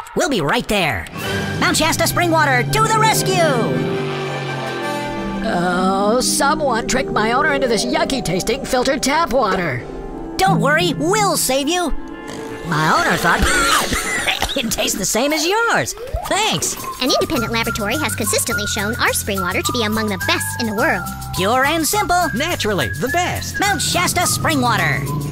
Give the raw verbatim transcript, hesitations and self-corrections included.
We'll be right there. Mount Shasta Spring Water, to the rescue! Oh, someone tricked my owner into this yucky-tasting filtered tap water. Don't worry, we'll save you. My owner thought it tastes the same as yours. Thanks. An independent laboratory has consistently shown our spring water to be among the best in the world. Pure and simple. Naturally, the best. Mount Shasta Spring Water.